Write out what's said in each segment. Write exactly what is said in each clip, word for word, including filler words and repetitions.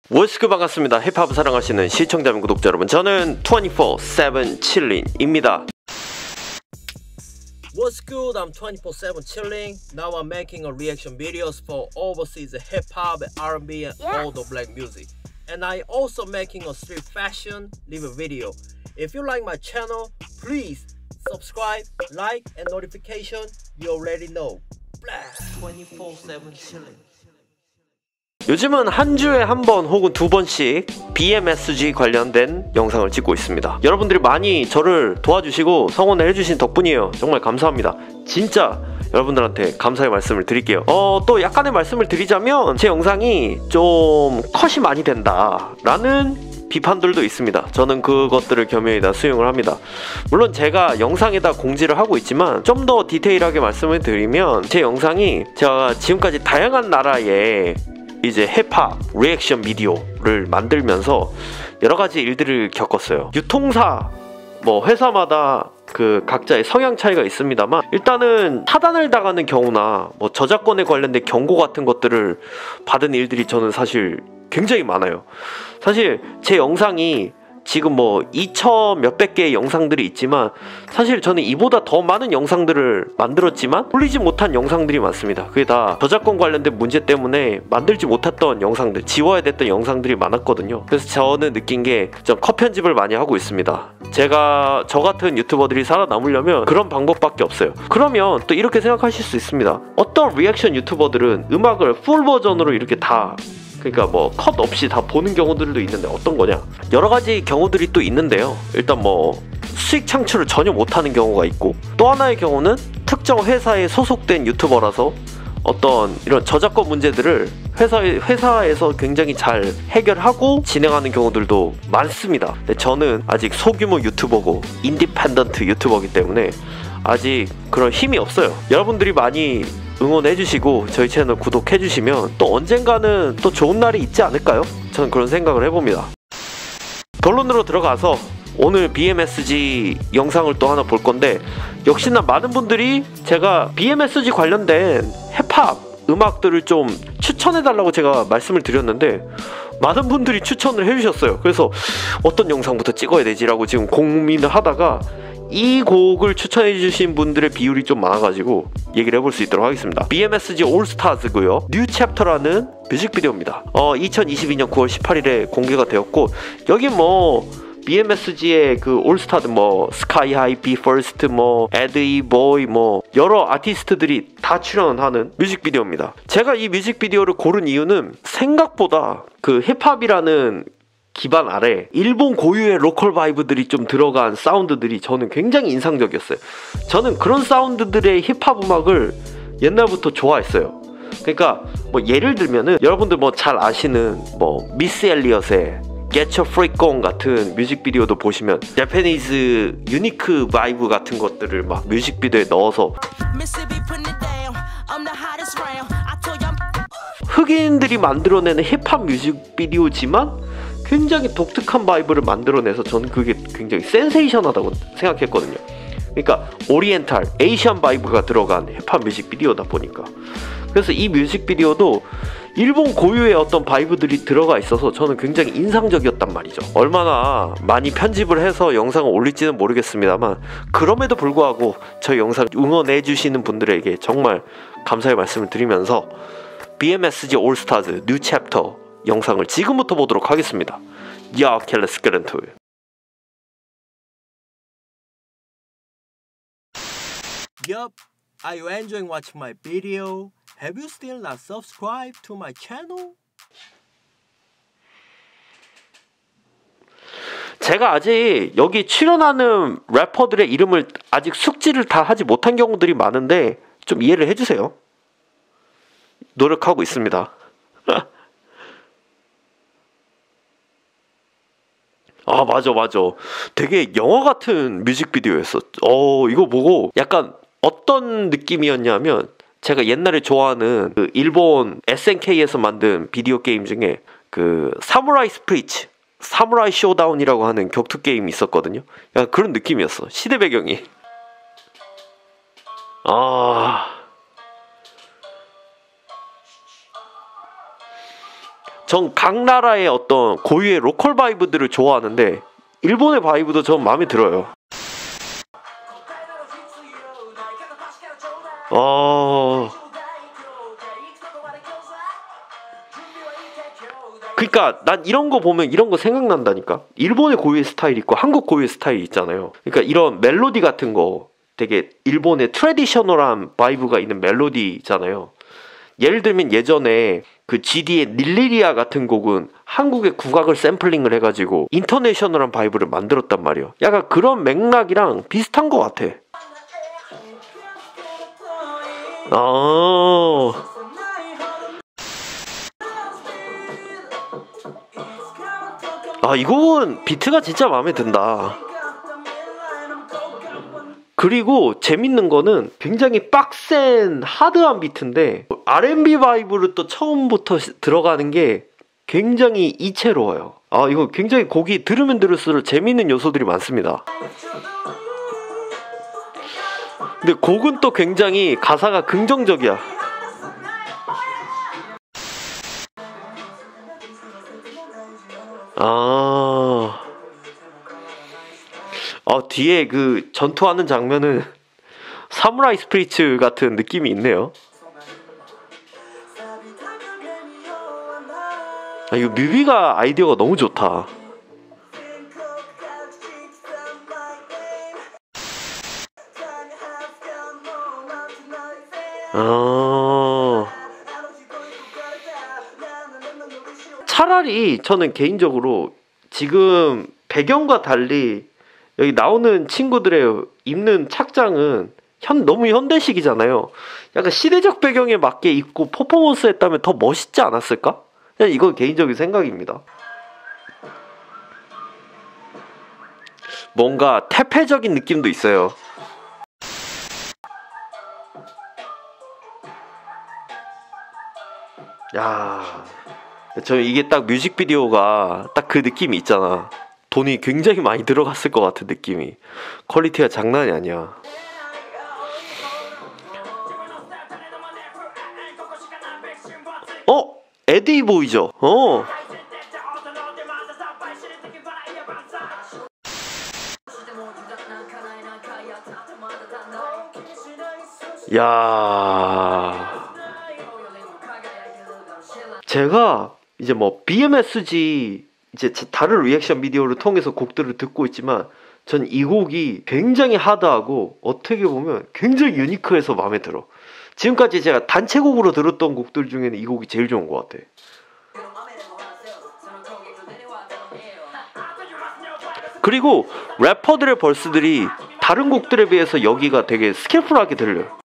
월스크 반갑습니다. 힙합을 사랑하시는 시청자 및 구독자 여러분, 저는 이십사 세븐 칠린입니다. What's good? I'm twenty-four seven chilling. Now I'm making a reaction videos for overseas hip hop, R and B, and Yes. all the black music. And I also making a street fashion live video. If you like my channel, please subscribe, like, and notification. You already know. Blast. twenty-four seven chilling. 요즘은 한 주에 한 번 혹은 두 번씩 비엠에스지 관련된 영상을 찍고 있습니다. 여러분들이 많이 저를 도와주시고 성원을 해주신 덕분이에요. 정말 감사합니다. 진짜 여러분들한테 감사의 말씀을 드릴게요. 어, 또 약간의 말씀을 드리자면 제 영상이 좀 컷이 많이 된다 라는 비판들도 있습니다. 저는 그것들을 겸허히 다 수용을 합니다. 물론 제가 영상에다 공지를 하고 있지만 좀 더 디테일하게 말씀을 드리면 제 영상이 제가 지금까지 다양한 나라의 이제 힙합 리액션 비디오를 만들면서 여러가지 일들을 겪었어요. 유통사 뭐 회사마다 그 각자의 성향 차이가 있습니다만 일단은 차단을 당하는 경우나 뭐 저작권에 관련된 경고 같은 것들을 받은 일들이 저는 사실 굉장히 많아요. 사실 제 영상이 지금 뭐 이천 몇백 개의 영상들이 있지만 사실 저는 이보다 더 많은 영상들을 만들었지만 올리지 못한 영상들이 많습니다. 그게 다 저작권 관련된 문제 때문에 만들지 못했던 영상들, 지워야 됐던 영상들이 많았거든요. 그래서 저는 느낀 게 좀 컷 편집을 많이 하고 있습니다. 제가 저 같은 유튜버들이 살아남으려면 그런 방법밖에 없어요. 그러면 또 이렇게 생각하실 수 있습니다. 어떤 리액션 유튜버들은 음악을 풀 버전으로 이렇게 다, 그러니까 뭐 컷 없이 다 보는 경우들도 있는데 어떤 거냐? 여러 가지 경우들이 또 있는데요. 일단 뭐 수익 창출을 전혀 못하는 경우가 있고, 또 하나의 경우는 특정 회사에 소속된 유튜버라서 어떤 이런 저작권 문제들을 회사에, 회사에서 굉장히 잘 해결하고 진행하는 경우들도 많습니다. 근데 저는 아직 소규모 유튜버고 인디펜던트 유튜버이기 때문에 아직 그런 힘이 없어요. 여러분들이 많이 응원해주시고 저희 채널 구독해주시면 또 언젠가는 또 좋은 날이 있지 않을까요? 저는 그런 생각을 해봅니다. 결론으로 들어가서 오늘 비엠에스지 영상을 또 하나 볼 건데, 역시나 많은 분들이 제가 비엠에스지 관련된 힙합 음악들을 좀 추천해달라고 제가 말씀을 드렸는데 많은 분들이 추천을 해주셨어요. 그래서 어떤 영상부터 찍어야 되지라고 지금 고민을 하다가 이 곡을 추천해주신 분들의 비율이 좀 많아가지고 얘기를 해볼 수 있도록 하겠습니다. 비엠에스지 올스타즈고요. 뉴 챕터라는 뮤직비디오입니다. 어, 이천이십이 년 구월 십팔일에 공개가 되었고, 여기 뭐 비엠에스지의 그 올스타드 뭐 스카이하이, 비퍼스트, 뭐 에드이 보이, 뭐 여러 아티스트들이 다 출연하는 뮤직비디오입니다. 제가 이 뮤직비디오를 고른 이유는 생각보다 그 힙합이라는 기반 아래 일본 고유의 로컬 바이브들이 좀 들어간 사운드들이 저는 굉장히 인상적이었어요. 저는 그런 사운드들의 힙합 음악을 옛날부터 좋아했어요. 그러니까 뭐 예를 들면은 여러분들 뭐 잘 아시는 뭐 미스 엘리엇의 Get Your Freak On 같은 뮤직비디오도 보시면 재패니즈 유니크 바이브 같은 것들을 막 뮤직비디오에 넣어서 흑인들이 만들어내는 힙합 뮤직비디오지만 굉장히 독특한 바이브를 만들어내서 저는 그게 굉장히 센세이션하다고 생각했거든요. 그러니까 오리엔탈, 에이시안 바이브가 들어간 힙합 뮤직비디오다 보니까. 그래서 이 뮤직비디오도 일본 고유의 어떤 바이브들이 들어가 있어서 저는 굉장히 인상적이었단 말이죠. 얼마나 많이 편집을 해서 영상을 올릴지는 모르겠습니다만 그럼에도 불구하고 저희 영상 응원해 주시는 분들에게 정말 감사의 말씀을 드리면서 비엠에스지 올스타즈 뉴 챕터 영상을 지금부터 보도록 하겠습니다. 야, okay, let's get into it. Yup, are you enjoying watching my video? Have you still not subscribed to my channel? 제가 아직 여기 출연하는 래퍼들의 이름을 아직 숙지를 다 하지 못한 경우들이 많은데 좀 이해를 해주세요. 노력하고 있습니다. 아, 맞아 맞아 되게 영화 같은 뮤직비디오였어. 어, 이거 보고 약간 어떤 느낌이었냐면 제가 옛날에 좋아하는 그 일본 에스엔케이에서 만든 비디오 게임 중에 그 사무라이 스프리츠, 사무라이 쇼다운이라고 하는 격투 게임이 있었거든요. 약간 그런 느낌이었어. 시대 배경이. 아, 전 각 나라의 어떤 고유의 로컬 바이브들을 좋아하는데 일본의 바이브도 전 마음에 들어요. 어... 그러니까 난 이런 거 보면 이런 거 생각난다니까. 일본의 고유의 스타일 있고 한국 고유의 스타일 있잖아요. 그러니까 이런 멜로디 같은 거 되게 일본의 트레디셔널한 바이브가 있는 멜로디잖아요. 예를 들면 예전에 그 지디의 닐리리아 같은 곡은 한국의 국악을 샘플링을 해가지고 인터내셔널한 바이브를 만들었단 말이에요. 약간 그런 맥락이랑 비슷한 것 같아. 아... 아, 이 곡은 비트가 진짜 마음에 든다. 그리고 재밌는 거는 굉장히 빡센 하드한 비트인데 알앤비 바이브로 또 처음부터 들어가는 게 굉장히 이채로워요. 아, 이거 굉장히 곡이 들으면 들을수록 재밌는 요소들이 많습니다. 근데 곡은 또 굉장히 가사가 긍정적이야. 아... 어, 뒤에 그 전투하는 장면은 사무라이 스피리츠 같은 느낌이 있네요. 아, 이거 뮤비가 아이디어가 너무 좋다. 아... 차라리 저는 개인적으로 지금 배경과 달리 여기 나오는 친구들의 입는 착장은 현, 너무 현대식이잖아요. 약간 시대적 배경에 맞게 입고 퍼포먼스 했다면 더 멋있지 않았을까? 그냥 이건 개인적인 생각입니다. 뭔가 태폐적인 느낌도 있어요. 야, 저 이게 딱 뮤직비디오가 딱 그 느낌이 있잖아. 돈이 굉장히 많이 들어갔을 것 같은 느낌이. 퀄리티가 장난이 아니야. 어? 에디 보이죠? 어. 야. 제가 이제 뭐 비엠에스지 이제 다른 리액션 비디오를 통해서 곡들을 듣고 있지만 전 이 곡이 굉장히 하드하고 어떻게 보면 굉장히 유니크해서 마음에 들어. 지금까지 제가 단체곡으로 들었던 곡들 중에는 이 곡이 제일 좋은 것 같아. 그리고 래퍼들의 벌스들이 다른 곡들에 비해서 여기가 되게 스킬풀하게 들려요.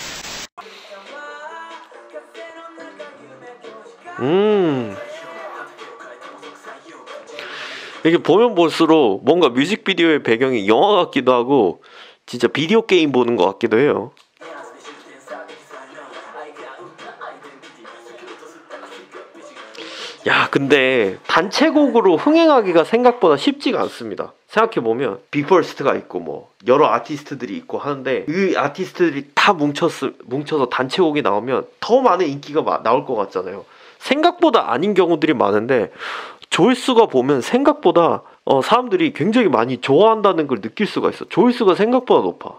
음... 이게 보면 볼수록 뭔가 뮤직비디오의 배경이 영화 같기도 하고 진짜 비디오 게임 보는 것 같기도 해요. 야, 근데 단체곡으로 흥행하기가 생각보다 쉽지가 않습니다. 생각해보면 비퍼스트가 있고 뭐 여러 아티스트들이 있고 하는데 이 아티스트들이 다 뭉쳤, 뭉쳐서 단체곡이 나오면 더 많은 인기가 마, 나올 것 같잖아요. 생각보다 아닌 경우들이 많은데 조회수가 보면 생각보다 어, 사람들이 굉장히 많이 좋아한다는 걸 느낄 수가 있어. 조회수가 생각보다 높아.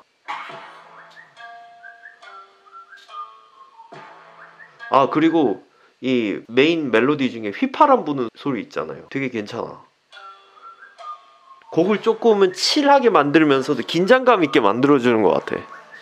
아, 그리고 이 메인 멜로디 중에 휘파람 부는 소리 있잖아요. 되게 괜찮아. 곡을 조금은 칠하게 만들면서도 긴장감 있게 만들어주는 것 같아.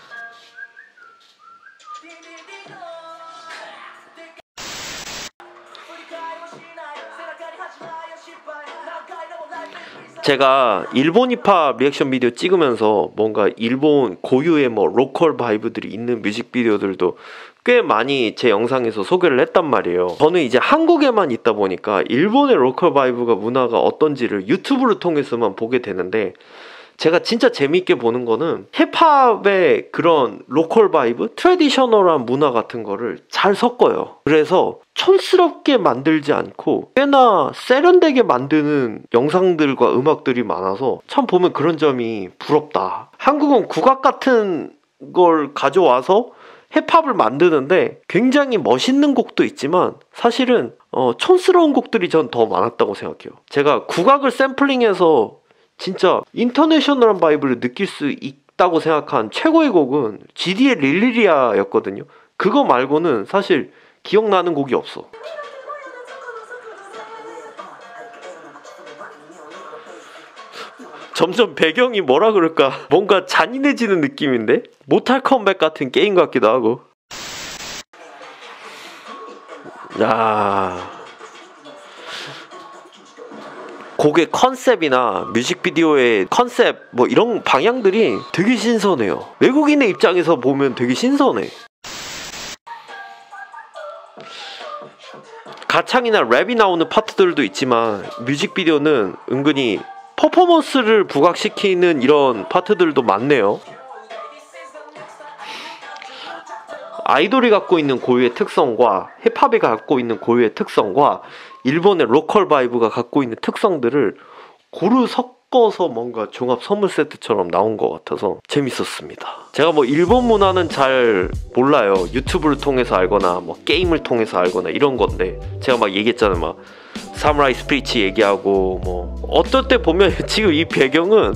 제가 일본 힙합 리액션 비디오 찍으면서 뭔가 일본 고유의 뭐 로컬 바이브들이 있는 뮤직비디오들도 꽤 많이 제 영상에서 소개를 했단 말이에요. 저는 이제 한국에만 있다 보니까 일본의 로컬 바이브가 문화가 어떤지를 유튜브를 통해서만 보게 되는데 제가 진짜 재밌게 보는 거는 힙합의 그런 로컬 바이브, 트래디셔널한 문화 같은 거를 잘 섞어요. 그래서 촌스럽게 만들지 않고 꽤나 세련되게 만드는 영상들과 음악들이 많아서 참 보면 그런 점이 부럽다. 한국은 국악 같은 걸 가져와서 힙합을 만드는데 굉장히 멋있는 곡도 있지만 사실은 어, 촌스러운 곡들이 전 더 많았다고 생각해요. 제가 국악을 샘플링해서 진짜 인터내셔널한 바이브를 느낄 수 있다고 생각한 최고의 곡은 지디의 릴리리아였거든요. 그거 말고는 사실 기억나는 곡이 없어. 점점 배경이 뭐라 그럴까 뭔가 잔인해지는 느낌인데? 모탈 컴백 같은 게임 같기도 하고. 야, 곡의 컨셉이나 뮤직비디오의 컨셉 뭐 이런 방향들이 되게 신선해요. 외국인의 입장에서 보면 되게 신선해. 가창이나 랩이 나오는 파트들도 있지만 뮤직비디오는 은근히 퍼포먼스를 부각시키는 이런 파트들도 많네요. 아이돌이 갖고 있는 고유의 특성과 힙합이 갖고 있는 고유의 특성과 일본의 로컬 바이브가 갖고 있는 특성들을 고루 섞어서 뭔가 종합 선물 세트처럼 나온 것 같아서 재밌었습니다. 제가 뭐 일본 문화는 잘 몰라요. 유튜브를 통해서 알거나 뭐 게임을 통해서 알거나 이런 건데, 제가 막 얘기했잖아요. 막 사무라이 스피릿 얘기하고 뭐 어떨 때 보면 지금 이 배경은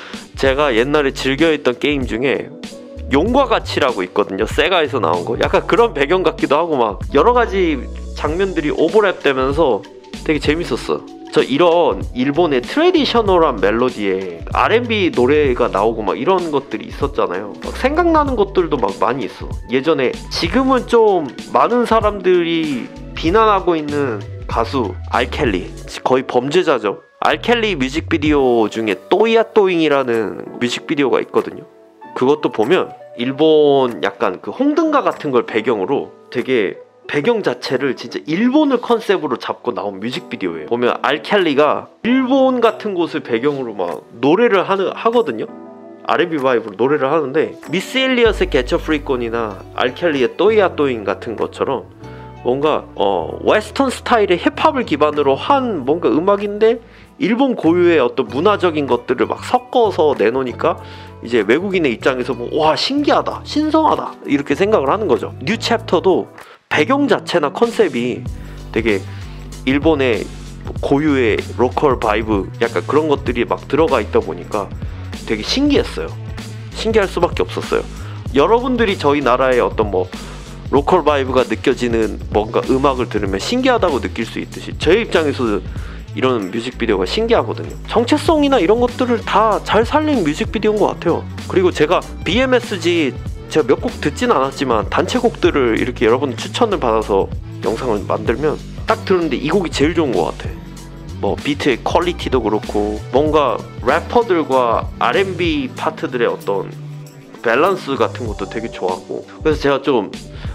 제가 옛날에 즐겨했던 게임 중에 용과 같이라고 있거든요. 세가에서 나온 거. 약간 그런 배경 같기도 하고 막 여러 가지 장면들이 오버랩 되면서 되게 재밌었어. 저 이런 일본의 트레디셔널한 멜로디에 알앤비 노래가 나오고 막 이런 것들이 있었잖아요. 막 생각나는 것들도 막 많이 있어. 예전에, 지금은 좀 많은 사람들이 비난하고 있는 가수 알켈리, 거의 범죄자죠. 알켈리 뮤직비디오 중에 또이야 또잉이라는 뮤직비디오가 있거든요. 그것도 보면 일본 약간 그 홍등가 같은 걸 배경으로 되게 배경 자체를 진짜 일본을 컨셉으로 잡고 나온 뮤직비디오예요. 보면 알켈리가 일본 같은 곳을 배경으로 막 노래를 하는, 하거든요. 알앤비 바이브로 노래를 하는데 미스 엘리엇의 개처 프리콘이나 알켈리의 또이야 또잉 같은 것처럼 뭔가 어 웨스턴 스타일의 힙합을 기반으로 한 뭔가 음악인데 일본 고유의 어떤 문화적인 것들을 막 섞어서 내놓으니까 이제 외국인의 입장에서 뭐 와 신기하다, 신성하다 이렇게 생각을 하는 거죠. 뉴 챕터도 배경 자체나 컨셉이 되게 일본의 고유의 로컬 바이브 약간 그런 것들이 막 들어가 있다 보니까 되게 신기했어요. 신기할 수밖에 없었어요. 여러분들이 저희 나라의 어떤 뭐 로컬 바이브가 느껴지는 뭔가 음악을 들으면 신기하다고 느낄 수 있듯이 제 입장에서 이런 뮤직비디오가 신기하거든요. 정체성이나 이런 것들을 다 잘 살린 뮤직비디오인 것 같아요. 그리고 제가 비엠에스지 제가 몇 곡 듣진 않았지만 단체곡들을 이렇게 여러분 추천을 받아서 영상을 만들면 딱 들었는데 이 곡이 제일 좋은 것 같아. 뭐 비트의 퀄리티도 그렇고 뭔가 래퍼들과 알앤비 파트들의 어떤 밸런스 같은 것도 되게 좋았고, 그래서 제가 좀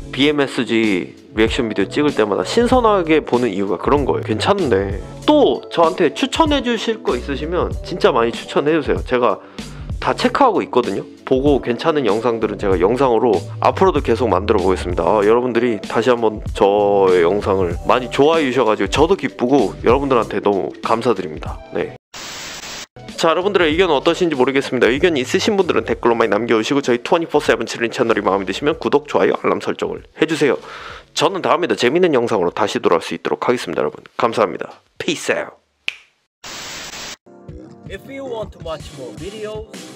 비엠에스지 리액션 비디오 찍을 때마다 신선하게 보는 이유가 그런 거예요. 괜찮은데 또 저한테 추천해 주실 거 있으시면 진짜 많이 추천해 주세요. 제가 다 체크하고 있거든요. 보고 괜찮은 영상들은 제가 영상으로 앞으로도 계속 만들어 보겠습니다. 아, 여러분들이 다시 한번 저의 영상을 많이 좋아해 주셔가지고 저도 기쁘고 여러분들한테 너무 감사드립니다. 네. 자, 여러분들의 의견은 어떠신지 모르겠습니다. 의견 있으신 분들은 댓글로 많이 남겨주시고 저희 이십사 세븐 칠인 채널이 마음에 드시면 구독, 좋아요, 알람 설정을 해주세요. 저는 다음에 더 재밌는 영상으로 다시 돌아올 수 있도록 하겠습니다. 여러분 감사합니다. Peace out. If you want to watch more videos,